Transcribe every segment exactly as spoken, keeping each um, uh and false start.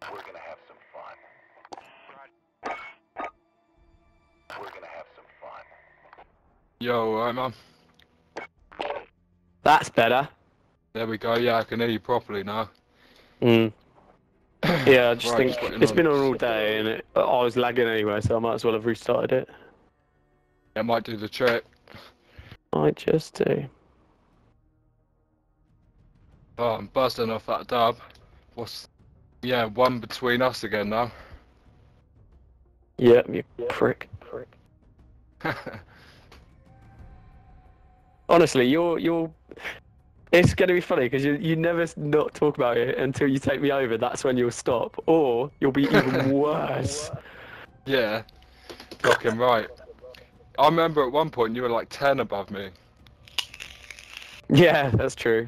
We're gonna have some fun. We're gonna have some fun. Yo, alright, man. That's better. There we go. Yeah, I can hear you properly now. Mm. Yeah, I just Right, think just waiting it's on- been on all day and it, I was lagging anyway, so I might as well have restarted it. It might do the trick. Might just do. Oh, I'm buzzing off that dub. What's... Yeah, one between us again now. Yeah, you prick. prick. Honestly, you're you're. It's gonna be funny because you you never not talk about it until you take me over. That's when you'll stop, or you'll be even worse. Yeah, fucking right. I remember at one point you were like ten above me. Yeah, that's true.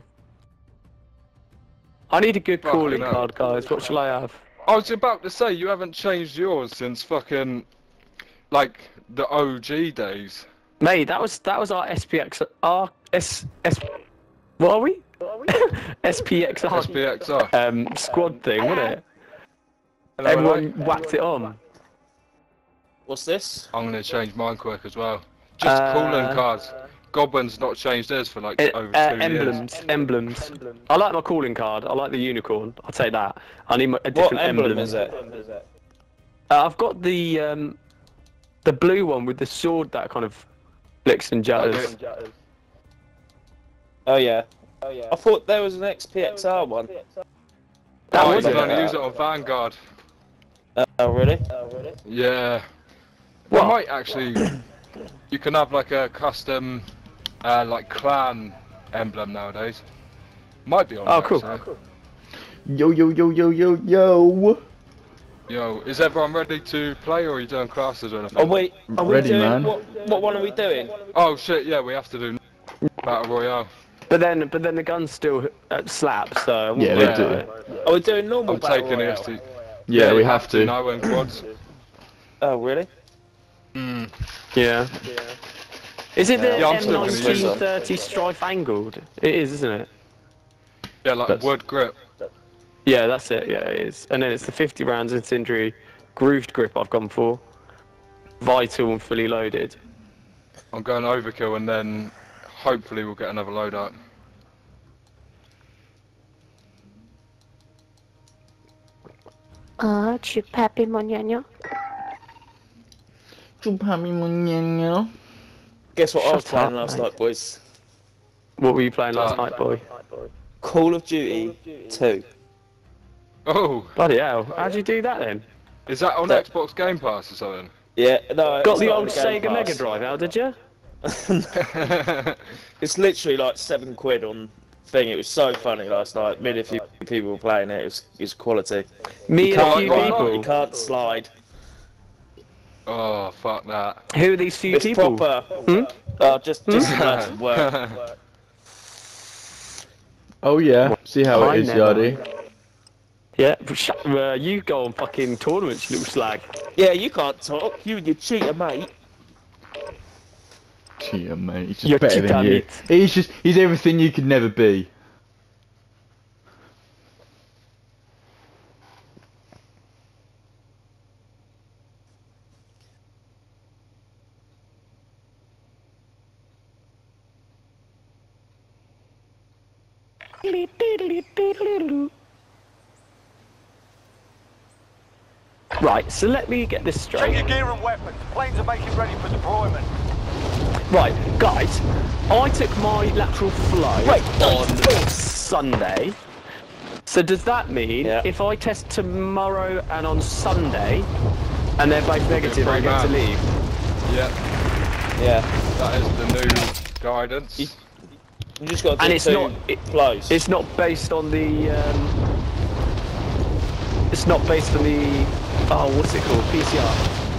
I need a good Fucking calling hell. card, guys. What shall I have? I was about to say, you haven't changed yours since fucking, like, the O G days. Mate, that was that was our S P X R S S. What are we? What are we? S P X R. S P X R. Um, squad thing, wasn't it? Hello, Everyone hello. whacked it on. What's this? I'm gonna change mine quick as well. Just Uh, calling cards. Godwin's not changed theirs for like Uh, over uh, two emblems, years. emblems. I like my calling card. I like the unicorn. I'll take that. I need my, a What different emblem emblem. is it? Uh, I've got the um, the blue one with the sword that kind of flicks and jatters. Okay. Oh yeah. Oh yeah. I thought there was an X P X R one. That Oh, was you it. can only use it on Vanguard. Oh really? Oh really? Yeah. What? They might actually. You can have like a custom, uh, like clan emblem nowadays. Might be on. Oh, there, cool. so. Yo, yo, yo, yo, yo, yo. Yo, is everyone ready to play, or are you doing classes or anything? Are we? Are we Ready, doing man. what? What one are we doing? Oh shit! Yeah, we have to do battle royale. But then, but then the guns still uh, slap. So I won't Yeah, worry they about do. it. Are we doing normal I'm battle taking the royale? S T. Yeah, we you have to. now in quads. Oh really? Mm. Yeah. Is it the Yeah, I'm M still gonna use nineteen it. thirty Strife angled? It is, isn't it? Yeah, like That's- wood grip. Yeah, that's it. Yeah, it is. And then it's the fifty rounds incendiary grooved grip I've gone for. Vital and fully loaded. I'm going overkill, and then hopefully we'll get another loadout. Ah, Chupapi Monyaño. Chupami muñeño. Guess what I was Shut playing up, last mate. night, boys? What were you playing last Uh, night, boy? Call of Duty two. Oh, Bloody hell. How'd you do that then? is that on That- Xbox Game Pass or something? Yeah, no. Got it's the not old on Game Sega Mega Pass. Drive out, did you? It's literally like seven quid on thing. It was so funny last night. Me and a few people were playing it. It was, it was quality. Me and a can't- few you can't- people. You can't slide. Oh, fuck that. Who are these few It's people? proper. Hmm? Oh, just just some lads at work. Oh yeah, see how I it is, never- Yardy. Yeah, sh- uh, you go on fucking tournaments, you little slag. Yeah, you can't talk. You and your cheater, mate. Cheater, mate. He's just You're better cheater, than you. mate. He's just, he's everything you could never be. Right, so let me get this Check your straight. gear and weapons. Planes are making ready for deployment. Right, guys, I took my lateral flow Wait, on Sunday. So does that mean Yeah. if I test tomorrow and on Sunday, and they're both negative, I get to man. leave? Yeah, Yeah. that is the new guidance. You- You just got to do And it's two not- it- flows. It's not based on the. Um, it's not based on the. Oh, what's it called? P C R.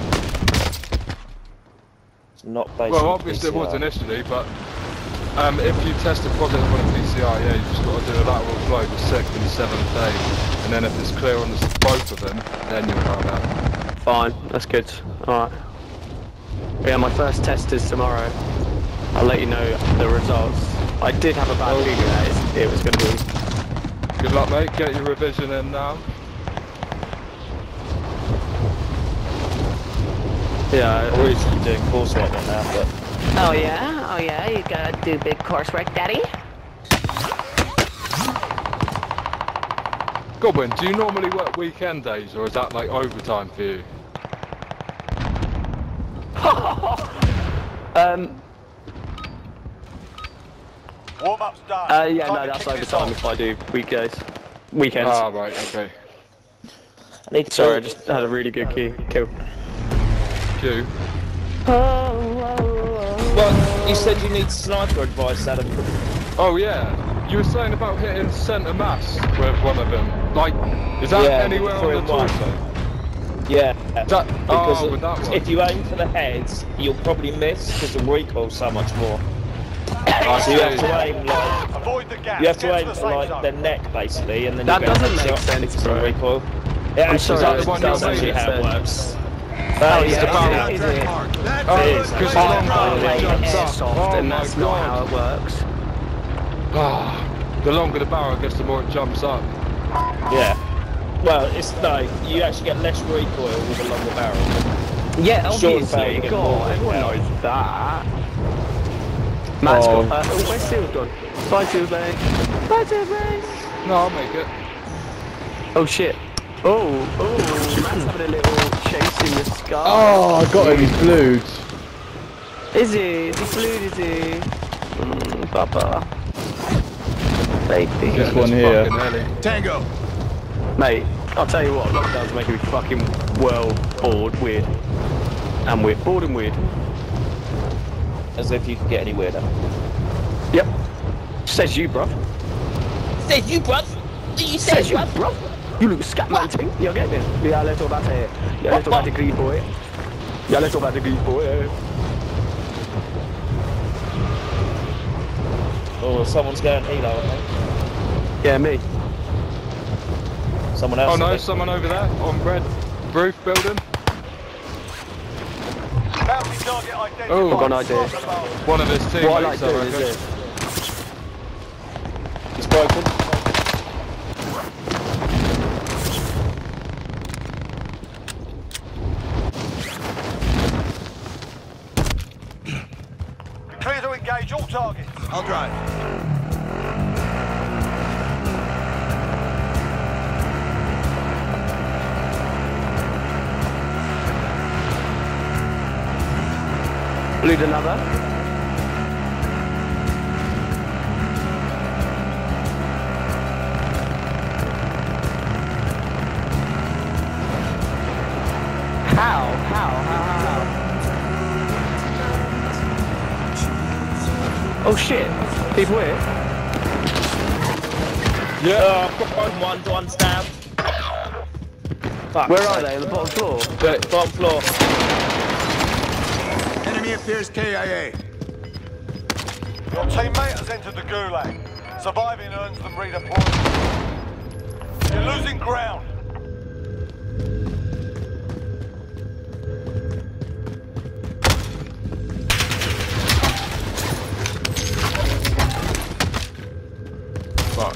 It's not based Well, on obviously it P C R. was initially, but um, if you tested positive on a P C R, yeah, you just got to do a lateral flow the sixth and seventh day, and then if it's clear on the, both of them, then you'll have that. Fine, that's good. Alright. Yeah, my first test is tomorrow. I'll let you know the results. I did have a bad Oh. feeling that it's- it was going to be. Good luck, mate. Get your revision in now. Yeah. We're usually doing coursework right now, but Oh yeah? Oh yeah? You gotta do big coursework, daddy? Goblin, do you normally work weekend days, or is that like overtime for you? um. Warm up's done. Uh, yeah, Time no, to that's kick this overtime off. if I do weekdays. Weekends. Ah, right, okay. I need to. Sorry, I just had a really good key kill. Q. Well, you said you need sniper advice, Adam. Oh yeah, you were saying about hitting centre mass with one of them. Like, is that Yeah, anywhere on three the and one. torso? Yeah, That, because oh, with that one. if you aim for the heads, you'll probably miss because the recoil's so much more. I So you have see. to aim like Avoid the gap. you have to Get aim the for safe like zone. the neck basically, and then That you get doesn't a make shot sense, for bro. recoil. Yeah, I'm actually, sorry, that's, the one that's you're actually making how it sense. works. Oh That is yeah, how is it it? Is it? Oh, It is. because the Oh, long barrel oh, like jumps up. airsoft, Oh and my that's not how god. it works. Ah, the longer the barrel gets, the more it jumps up. Yeah. Well, it's no. You actually get less recoil with a longer barrel. Yeah, Short barrel, obviously. you get more God, everyone recoil. knows that. Matt's Oh. got. Uh, oh, where's Seal's gone? Bye, Seal's mate. Bye, Seal's mate. No, I'll make it. Oh shit. Oh, oh, Matt's having a little chase in the sky. Oh, I got him, he's blued. Is he? Is he fluid, is he? Mm, Papa. Baby. This Getting one this here. fucking early. Tango. Mate, I'll tell you what, lockdown's making me fucking well bored, weird. And weird. Bored and weird. As if you could get any weirder. Yep. Says you, bruv. Says you, bruv. You Says you, bruv. You look scatman ting. Jag vet det. Vi har lätt att det. Jag har lätt att det gris på er. Jag har lätt att det gris på er. Oh, someone's going helo, I think. Yeah, me. Someone else. Oh no, I think. someone over there on red roof building. Bounty target identified. Oh, I've got an idea. Slot the barrel. One of his teammates, What I like I doing is reckon. this. He's broken. Clear to engage all targets. I'll drive. Blued another. How? How? How? How? How? Oh shit! People here? Yeah. Oh, I've got one, one, one's down. Fuck. Where are they? On the bottom floor? They- Bottom floor. Enemy appears K I A. Your teammate has entered the gulag. Surviving earns them redeployment. You're losing ground. Fuck.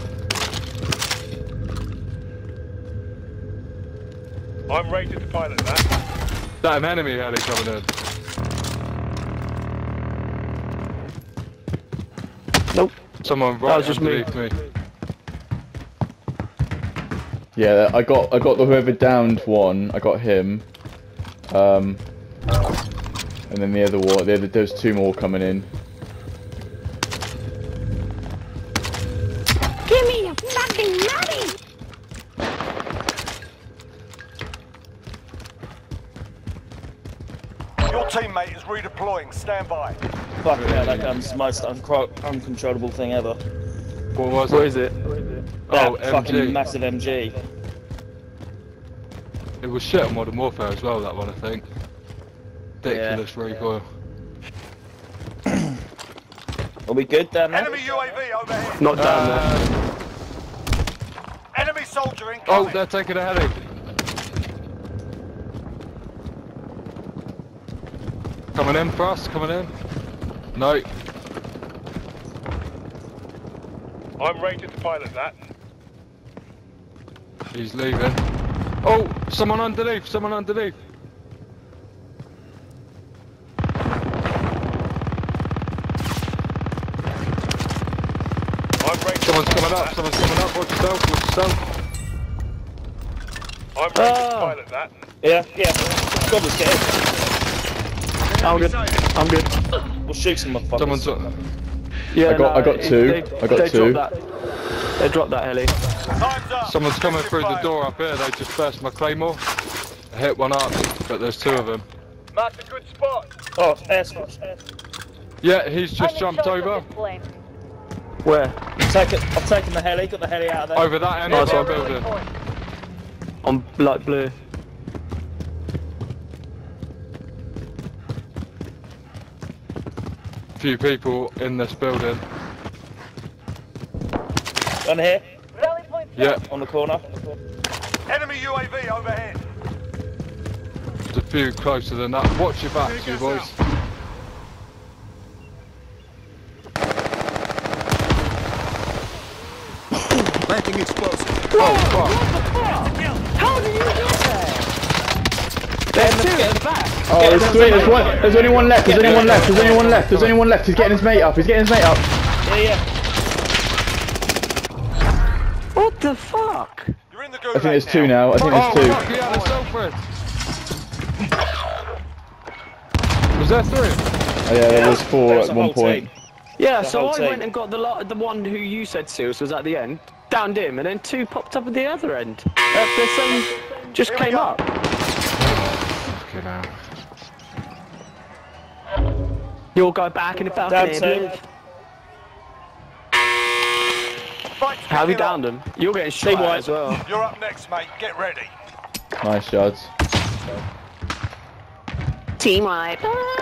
I'm rated to pilot that. That enemy heli coming in. Nope. Someone That right was just me. underneath me. Yeah, I got I got the whoever downed one. I got him. Um, and then the other one. The other, there's two more coming in. Give me a fucking money! Your teammate is redeploying. Stand by. Fuck yeah, that gun's the most uncro- uncontrollable thing ever. What was Where it? is it? That Oh, fucking M G. massive M G. It was shit on Modern Warfare as well, that one, I think. Ridiculous recoil. Are we good down there? Enemy U A V overhead. Not down there. Uh, Enemy soldier oh, incoming. they're taking a heli. Coming in for us, coming in. No. I'm rated to pilot that. He's leaving. Oh, someone underneath, someone underneath. Someone's coming up, someone's coming up, watch yourself, watch yourself. I'm ready to pilot that. Yeah, yeah. Goblins, get in. I'm good. I'm good. We'll shoot some motherfuckers. Someone's up. Yeah, I got- I got it- two. They, I got they two. Dropped that. They dropped that heli. Time's up. Someone's coming Objective through the failed. door up here, they just burst my claymore. I hit one up, but there's two of them. Marked a good spot. Oh, air squad. Yeah, he's just jumped over. Where? I've taken, I've taken the heli, got the heli out of there. Over that end of Oh, our building. On light blue. Few people in this building. On here, Yeah, on the corner. Enemy U A V overhead. there's a few closer than that. Watch your backs, you boys. Planting explosive. Oh, fuck. How did you do that? There's two at the back. Oh, there's three. There's one. There's only one left. There's only one left. There's only one left. There's only one left. He's getting his mate up. He's getting his mate up. Yeah, yeah. What the fuck? You're in the I gulag think there's two now. now. I think Oh, there's two. fuck, he had a self-red. Was there three? Oh, yeah, there was four There's at a one whole point. team. Yeah, The so whole I team. went and got the lot, the one who you said Seals was at the end, downed him, and then two popped up at the other end. Uh, the same just Here we came go. up. Fucking hell. You'll go back in the Down balcony. two. Fight's How have you kicking downed off. him? You're getting shot Team at white. as well. You're up next, mate. Get ready. Nice yards. Team wide.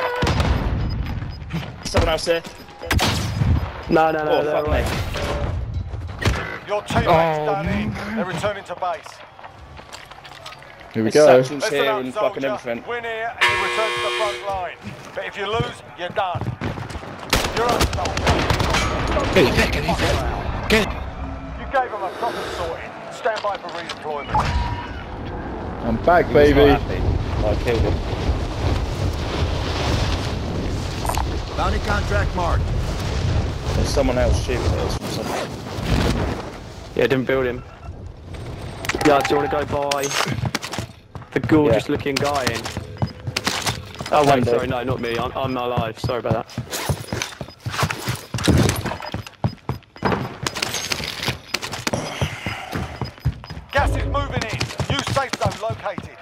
Someone else here. No, no, no, Oh, no. fuck right. me. Your teammates Oh, done in. They're returning to base. Here we There's go. satchels Listen here up, and fucking soldier. everything. Win here and you return to the front line. But if you lose, you're done. You're up, soldier. Get it, get it, get it. You gave them a proper sorting. Stand by for redeployment. I'm back, He was baby. not happy. I killed him. Bounty contract marked. There's someone else shooting us from somewhere. Yeah, didn't build him. Yeah, do you want to go by the gorgeous Yeah. looking guy in? Oh wait, Can do. sorry, no, not me. I'm, I'm alive. Sorry about that. Gas is moving in. New safe zone located.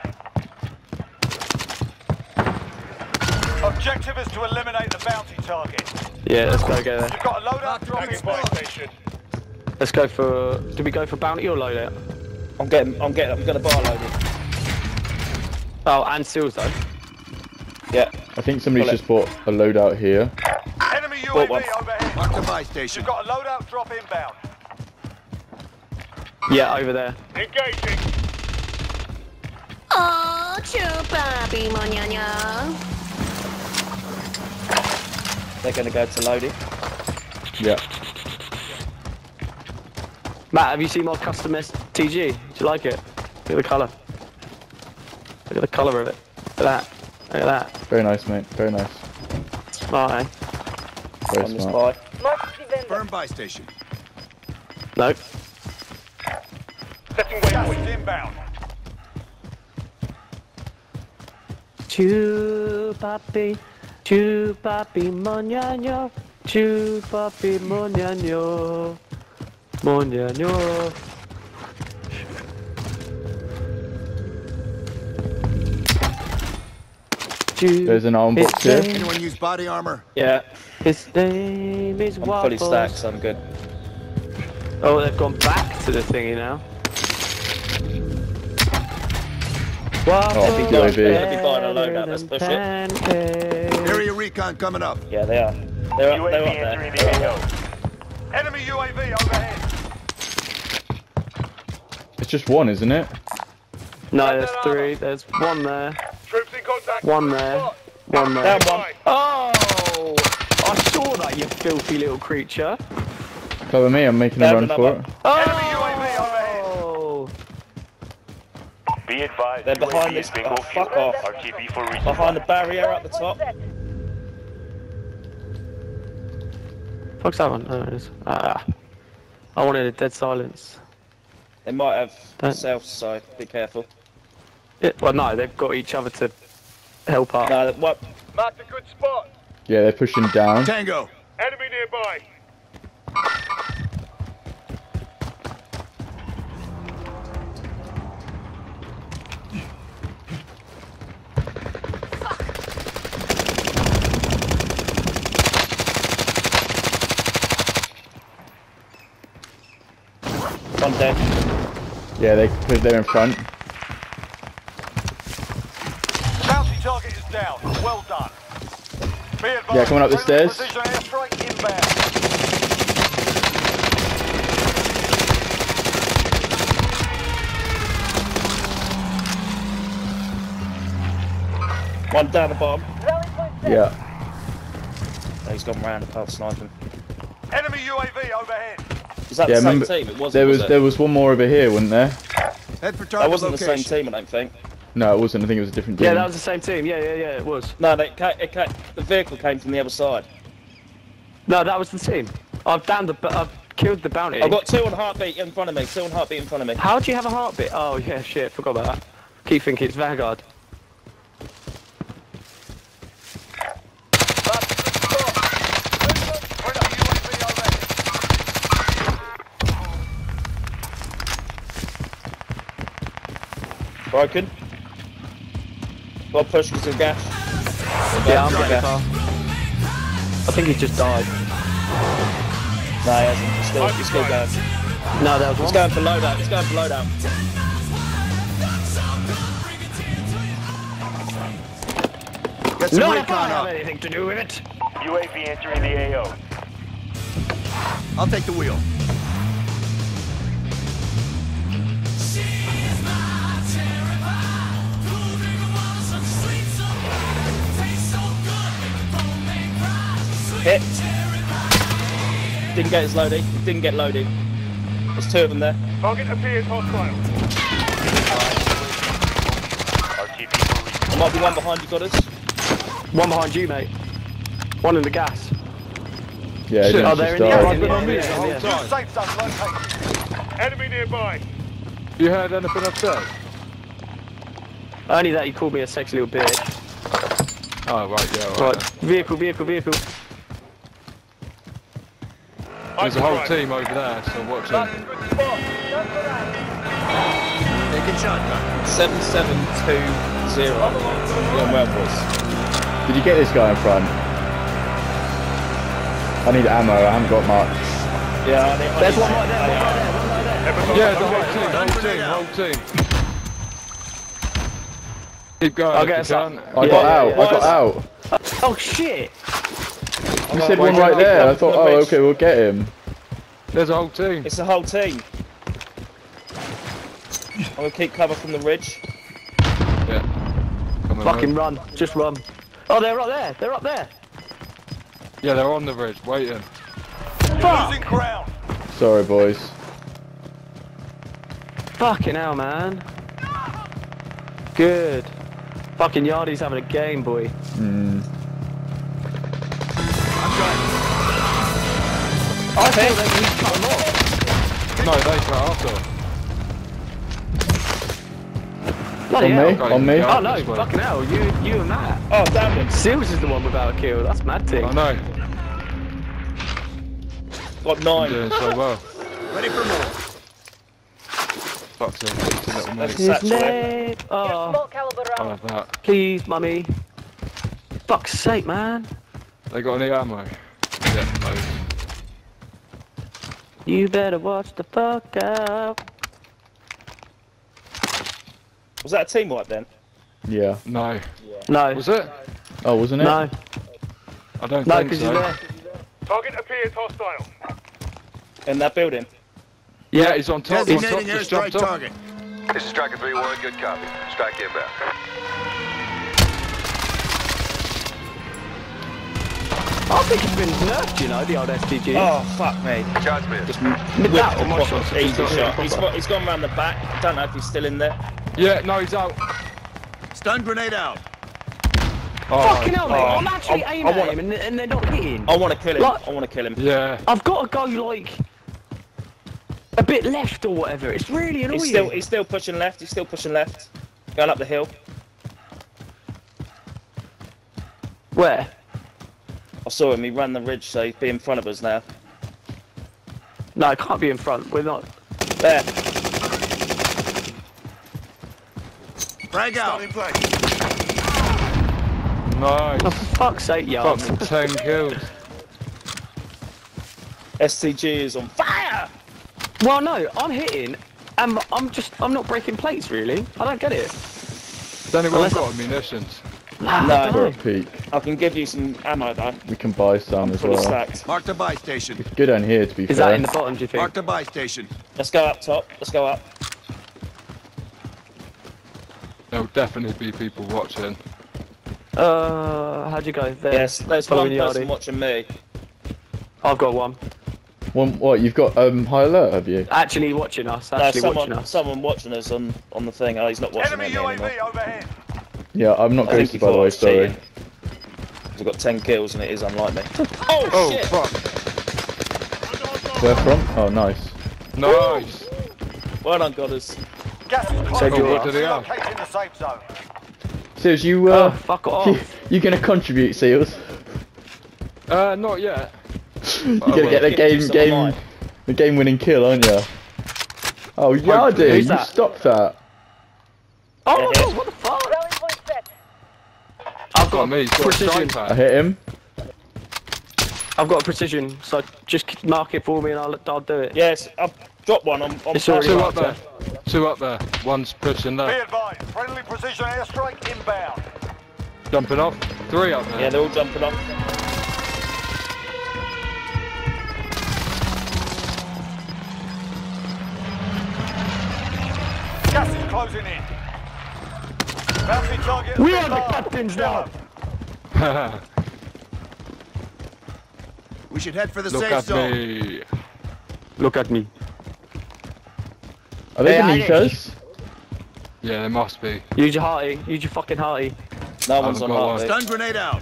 Objective is to eliminate the bounty target. Yeah, let's go get there. You've got a loadout drop in Fire station. Let's go for. Did we go for bounty or loadout? I'm getting, I'm getting, I'm gonna bar load it. Oh, and seals though. Yeah. I think somebody's Bullet. just bought a loadout here. Enemy U A Bought V one. overhead. Mark the buy station. You've got a loadout drop inbound. Yeah, over there. Engaging. Oh, chupapi mañana. They're gonna go to loading. Yeah. Matt, have you seen my custom S T G? Do you like it? Look at the colour. Look at the colour of it. Look at that. Look at that. Very nice, mate. Very nice. Smart, eh? Very On the smart. spy. Firm buy station. Nope. Setting Gas waypoint. is inbound. Chupapi, chupapi mañana, chupapi mañana, mañana. There's an arm box here. Anyone use body armor? Yeah. His name is I'm fully Waffles. stacked, so I'm good. Oh, they've gone back to the thingy now. Waffles U A V. They're gonna be buying a loadout, let's push it. it. Area recon coming up. Yeah, they are. They're up, they're up there. They're up there. Enemy U A V overhead. It's just one, isn't it? No, there's three. There's one there, Troops in contact. one there, one there. Down one. Oh! I saw that, you filthy little creature. Cover me, I'm making a Down run another. for it. Oh! Be advised, They're U A V behind is this. bingo Oh, fuck fuel. off. R T B for resupply. Behind the barrier at the top. Fuck's that one? Oh, it is. Ah. I wanted a dead silence. They might have Don't- south side. Be careful. Yeah, well, no, they've got each other to help out. No, what? Marked a good spot. Yeah, they're pushing down. Tango. Enemy nearby. One dead. Yeah, they they're in front. Bounty target is down. Well done. Be advised, Yeah, coming up the friendly stairs. precision airstrike inbound. One down the bottom. Yeah. Oh, he's gone round apart sniping. Enemy U A V overhead. Is that Yeah, the same remember- team? It wasn't. There was was it? there was one more over here, wasn't there? Head for target That wasn't the location. same team, I don't think. No, it wasn't. I think it was a different team. Yeah, that was the same team. Yeah, yeah, yeah, it was. No, they, ca- it ca- the vehicle came from the other side. No, that was the team. I've downed the. bu- I've killed the bounty. I've got two on heartbeat in front of me. Two on heartbeat in front of me. How do you have a heartbeat? Oh yeah, shit, forgot about that. Keep thinking it's Vanguard. Broken. Got to push because of gas. Yeah, I'm Gas. getting far. I think he's just died. No, he hasn't. He's still, he's still going. No, that was He's one. going for loadout. He's going for loadout. Get some Not if I recon have up. anything to do with it. U A V entering the A O. I'll take the wheel. Hit. Didn't get his loading. Didn't get loading. There's two of them there. Target appears hostile. R T B for recon. There might be one behind you, Goddard. One behind you, mate. One in the gas. Yeah, Shit. James Oh, just they're in the died. I've been on me Yeah, the whole yeah. time. Safe zone located. Enemy nearby. You heard anything I've said? Only that he called me a sexy little bitch. Oh, right, yeah, right. Right, vehicle, vehicle, vehicle. There's a whole team over there, so watch Marked a them. good spot. Taking shotgun. seven seven two zero. Yeah, well, boys. Did you get this guy in front? I need ammo. I haven't got much. Yeah, I need, I There's need one right there, one right there, one right there. Yeah, the whole team, whole team, whole team. Keep going. I'll if get you us up. can. I Yeah, got yeah, out. yeah. I got out. Oh shit! You said one right there. I thought, oh, okay, we'll get him. There's a whole team. It's the whole team. I'm gonna keep cover from the ridge. Yeah. Come on, Fucking mate. run, just run. Oh, they're up there, they're up there. Yeah, they're on the ridge, waiting. You're losing ground. Sorry, boys. Fucking hell, man. Good. Fucking Yardy's having a game, boy. Mm. I feel that he's cut him off. No, they cut after. Bloody On hell. me? On me? Oh no, This way. fucking hell, you, you and Matt. Oh, damn him. Seals is the one without a kill, that's mad thing. I know. Got I'm nine. doing so well. Ready for more. Fuck's sake, it's a little mate. His Satchel. name. Oh, I'll have that. please, mummy. Fuck's sake, man. They got any ammo? Yeah, no. You better watch the fuck out. Was that a team wipe then? Yeah. No. No. Was it? Oh, wasn't it? No. I don't No, think because so. he's there. Target appears hostile. In that building. Yeah, he's on top. He's on top. Designating Just airstrike jumped up. target. This is Striker three one, good copy. Strike inbound. I think it's been nerfed, you know, the old S D G. Oh, fuck me. Shots missed. Just With whipped that the or my proper shots? easy Just shot. proper. He's, got, he's gone round the back. I don't know if he's still in there. Yeah, no, he's out. Stun grenade out. Oh, Fucking hell, mate. oh, I'm actually I- aiming I at wanna- him and, and they're not hitting. I want to kill him. Like- I want to kill him. Yeah. I've got to go like bit left or whatever. It's really annoying. He's still, he's still pushing left. He's still pushing left. Going up the hill. Where? I saw him. He ran the ridge, so he'd be in front of us now. No, it can't be in front. We're not. There. Frag out. In place. Nice. Oh, for fuck's sake, yeah. Fucking ten kills. S T G is on fire. Well, no, I'm hitting, and I'm just, I'm not breaking plates, really. I don't get it. Has anyone Unless got munitions? Nah, No. I don't For a know. peek. I can give you some ammo though. We can buy some as Fully well. stacked. Mark the buy station. It's good down here, to be Is fair. that in the bottom, do you think? Mark the buy station. Let's go up top. Let's go up. There'll definitely be people watching. Uh, how'd you go? There. Yes, there's Following one person Yardy. watching me. I've got one. One, what, you've got um, high alert, have you? Actually watching us, No, actually someone, watching us. someone watching us on, on the thing. Oh, he's not watching Enemy me U A anymore. V overhead. Yeah, I'm not I think he ghosted, by the thought I way, was sorry. cheating. I've got ten kills and it is unlike me. Oh, Oh, shit! fuck. Where from? Oh, nice. Nice. Well done, Godders. Gas is So closing do in. what do they have? Relocating the safe zone. Seals, you, Oh, uh, fuck off. you, you gonna contribute, Seals? Uh, not yet. You're I gonna will. get the Give you game, some game, mine. the game-winning kill, aren't you? Oh, Yardy, Who's you that? stopped that. Oh, Yeah, my yeah. God, what the fuck? I've I've got got me. Got a precision. strike I pad. hit him. I've got a precision, so just mark it for me and I'll, I'll do it. Yes, I've dropped one on, on It's already Two marked, up there. Two up there. One's pushing Be left. advised, friendly precision airstrike inbound. Jumping off. Three up there. Yeah, they're all jumping off. Gas is closing in. Bounty target. We has are been the marked. captains now. We should head for the Look safe at zone. me. Look at me. Are they Hey, beneath Irish. us? Yeah, they must be. Use your hearty. Use your fucking hearty. No one's on got one. heartbeat. Stun grenade out.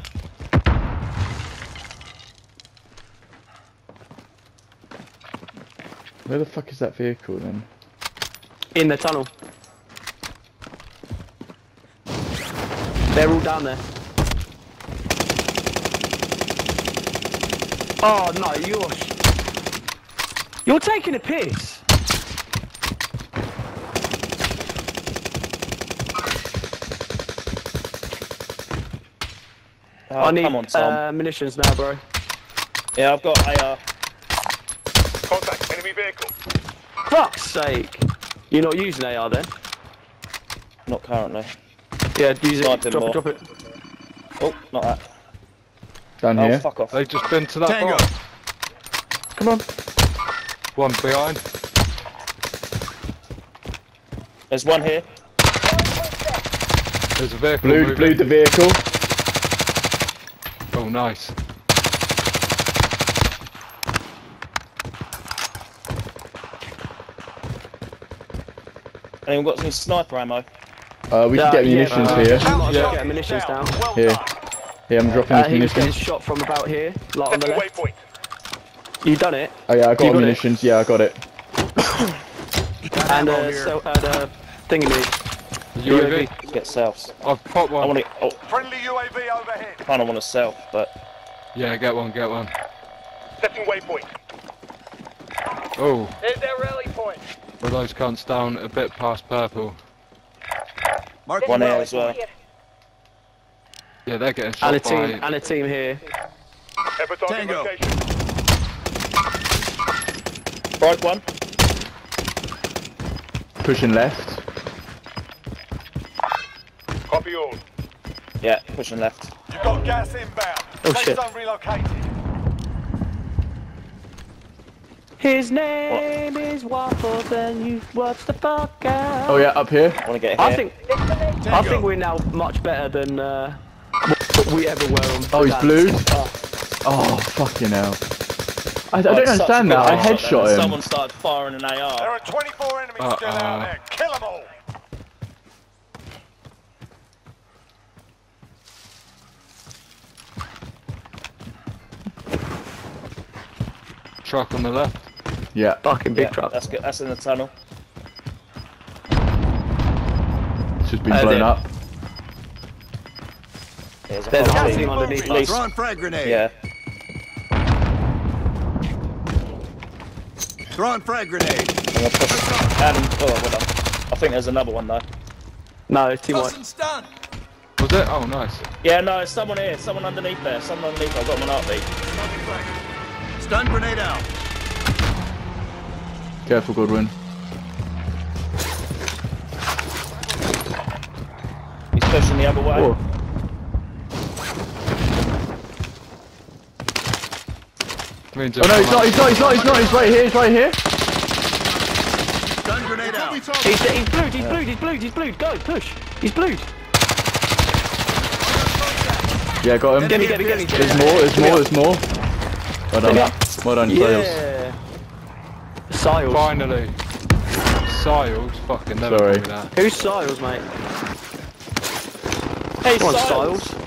Where the fuck is that vehicle then? In the tunnel. They're all down there. Oh no, you're you're taking a piss. Oh, I need come on, Tom. uh, munitions now, bro. Yeah, I've got A R. Contact enemy vehicle. Fuck's sake. You're not using A R then? Not currently. Yeah, use it. Sniping Drop more. it, drop it. Oh, not that. Down Oh, here. fuck off. They've just been to that Tango. box. Come on. One behind. There's one here. There's a vehicle Blue, moving. blue the vehicle. Oh, nice. Anyone got some sniper ammo? Uh, we Yeah, can get yeah, munitions uh, here. You might as well Yeah. get munitions down. Well Here. done. Here, I'm dropping Uh, the he was getting munitions. shot from about here, like on the Setting left. waypoint. You done it? Oh yeah, I You got got it? munitions. Yeah, I got it. And ammo uh, here. so, and uh, thingy me. U A V. Get south. I've popped I one. want to. Oh, Friendly U A V overhead. kind of want to sell, but Yeah, get one, get one. Setting waypoint. Oh, Here's their rally point. well, those cunts down a bit past purple. Mark one the here rally as well. point. Yeah, they're getting shot And a team, by... and a team here. Ever target Tango. location. Broke one. Pushing left. Copy all. Yeah, pushing left. You've got gas inbound. Oh, Safe shit. zone relocated. His name is Waffles, and you watch the fuck out. Oh yeah, up here. I want to get here. I think, I Tango. think we're now much better than uh, what we ever were on. Oh, he's that. blue. Oh, Oh fucking hell. I, I Oh, don't it's such a understand good that. I headshot headshot then. him. Someone started firing an A There R. are twenty-four enemies Uh-uh. still out there. Kill them all. Truck on the left. Yeah. Fucking big Yeah, truck. that's good. That's in the tunnel. It's just been Uh, blown there. up. There's a There's a whole whole team. team underneath At us. least- Throwing frag grenade. Yeah. Throwing frag grenade. I'm gonna push. And oh, well done. I think there's another one though. No, team white. stun. Was it? Oh, nice. Yeah, no, it's someone here. Someone underneath there. Someone underneath. I've got one heartbeat. Stun grenade out. Careful, Goodwin. He's pushing the other way. Whoa. I mean, Oh no, he's not, he's not, he's not, he's not, he's right here, he's right here. Stun grenade out. He's, he's blued, he's blued, he's blued, he's blued. Go, push. He's blued. Yeah, got him. Get me, get me, get me. There's more, there's more, there's more. Well done. Well done, Sales. Yeah. Siles. Finally. Siles? Fucking never Sorry. told me that. Who's Siles, mate? Hey, Come on, Siles. Siles.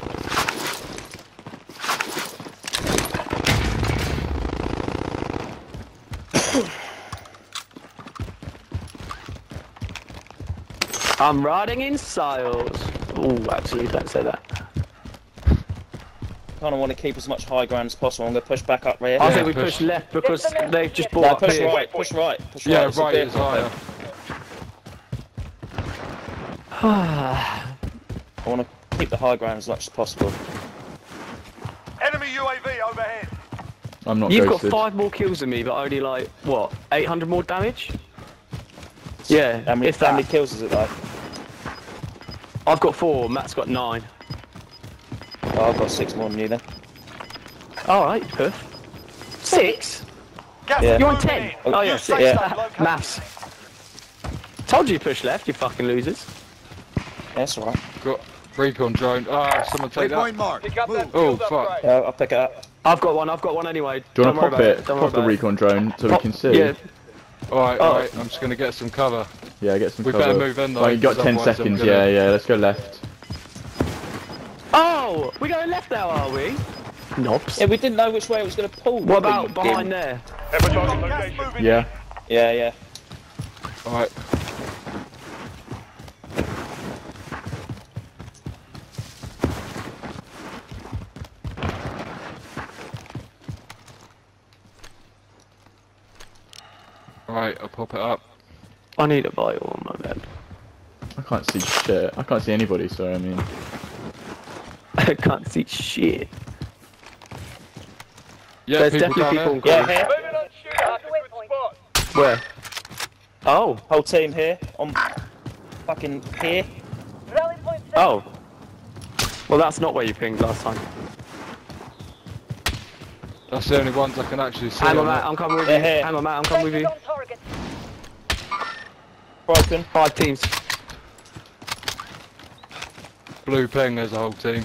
I'm riding in Siles. Oh, actually, don't say that. Kind of want to keep as much high ground as possible. I'm gonna push back up here. I Yeah, think we push. push left because they've just bought No, up push here. right, push right, push Yeah, right. It's a right bit- is higher. I want to keep the high ground as much as possible. Enemy U A V overhead. I'm not You've ghosted. got five more kills than me, but only like, what, eight hundred more damage? Yeah, How many, if how that. many kills is it like? I've got four, Matt's got nine. Oh, I've got six more than you then. Alright, Puff. Six? Gas Yeah. is You're on moving ten? in. Oh yeah, New six. safe zone located. Maths. Told you push left, you fucking losers. Yeah, that's alright. Got recon drone. Ah, someone take Waypoint that. mark. Move. Oh, fuck. Yeah, I'll pick it up. I've got one, I've got one anyway. Do you Don't want to worry pop about it? Don't worry Pop the about it. recon drone so Pop- we can see. Yeah, Alright, Oh. alright. I'm just gonna get some cover. Yeah, get some We cover. better move in, though, Right, you got because ten otherwise I'm seconds. gonna- Yeah, yeah. Let's go left. Oh, we're going left now, are we? Knobs. Yeah, we didn't know which way it was going to pull. What about We behind didn't. there? Ever target Gas location. moving Yeah. in. Yeah, yeah. Alright. Alright, I'll pop it up. I need a vital on my bed. I can't see shit. I can't see anybody. So I mean, I can't see shit. Yeah, There's people definitely down people there. on Yeah, call. here. Moving on shooter. That's a good spot. Where? Oh, Whole team here. On fucking here. oh. Well, that's not where you pinged last time. That's the only ones I can actually see. Hang on, on Matt, it. I'm coming with Yeah, you. here. Hang on, Matt, I'm coming with you. Broken. Five teams. Blue ping, there's a whole team.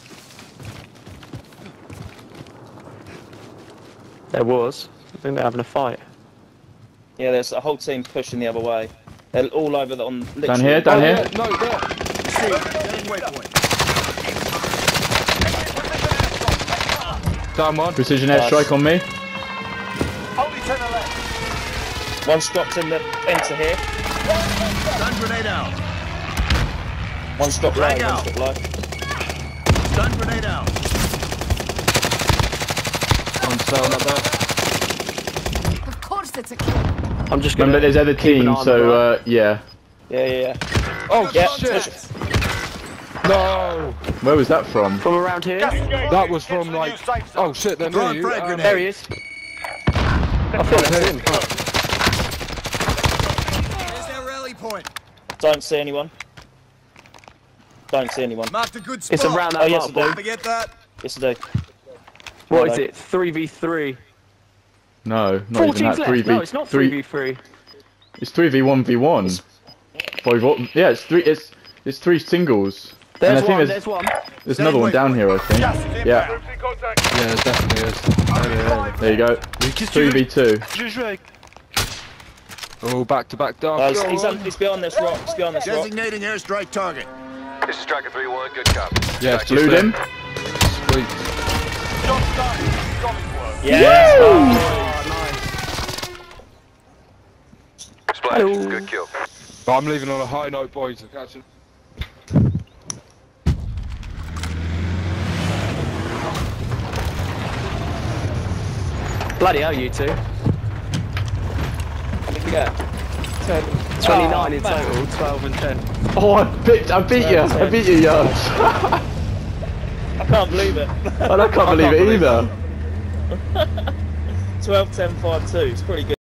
There was. I think they're having a fight. Yeah, there's a whole team pushing the other way. They're all over the on. Literally. down here, down Oh, here. yeah, no, there. Getting waypoint. Down one. Precision airstrike on me. Only ten are left. One's dropped in the into here. Stun grenade out. One's dropped low. Drag One's out. dropped low. Stun grenade out. I'm down up there. Of course it's a kill. I'm just gonna. Remember, there's other keep an eye teams. on So the right. uh, yeah. Yeah, yeah, yeah. Oh, Yeah, shit! push- No! Where was that from? From around here? Gas is moving. That was Get to from, the like... new safe zone. Oh, shit, they're near Throwing you. frag Um, grenade. There he is. I thought that's him. There's their rally point. Don't see anyone. Don't see anyone. Marked a good spot. It's around that Oh, yes, mark, I do. boy. Forget that. Yes, I do. What Hello. is it? three v three. No, not Four even teams that. left. Three v No, it's not three v three. It's three v one v one. Yeah, it's three. It's it's three singles. And I There's think one, there's there's one. there's another one down here. I think. Gas is inbound. Yeah. Troops in contact. Yeah, there definitely is. There you go. Three v two. Oh, back to back down. Oh, he's, Go he's, on. on, he's behind this rock. He's behind this rock. Designating airstrike target. This is Striker three one, good copy. Yeah, Strike just Glued there. him. Sweet. Job done. Solid work. Yeah. Oh, Splash. Hello. Good kill. I'm leaving on a high note, boys. I'll catch you. Bloody hell, you two. What did you get? ten. twenty-nine Oh, in man. total, twelve and ten. Oh, I beat, I beat you. I beat you, Jan. I can't believe it. And I can't believe it either. twelve, ten, five, two. It's pretty good.